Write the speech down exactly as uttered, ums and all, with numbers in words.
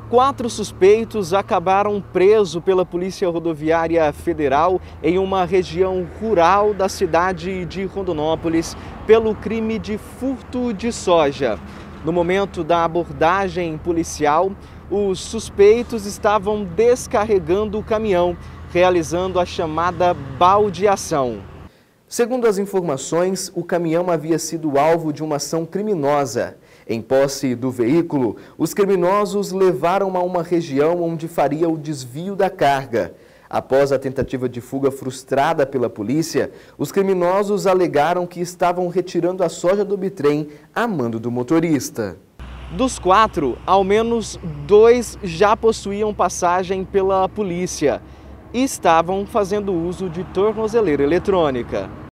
Quatro suspeitos acabaram presos pela Polícia Rodoviária Federal em uma região rural da cidade de Rondonópolis pelo crime de furto de soja. No momento da abordagem policial, os suspeitos estavam descarregando o caminhão, realizando a chamada baldeação. Segundo as informações, o caminhão havia sido alvo de uma ação criminosa. Em posse do veículo, os criminosos levaram a uma região onde faria o desvio da carga. Após a tentativa de fuga frustrada pela polícia, os criminosos alegaram que estavam retirando a soja do bitrem a mando do motorista. Dos quatro, ao menos dois já possuíam passagem pela polícia e estavam fazendo uso de tornozeleira eletrônica.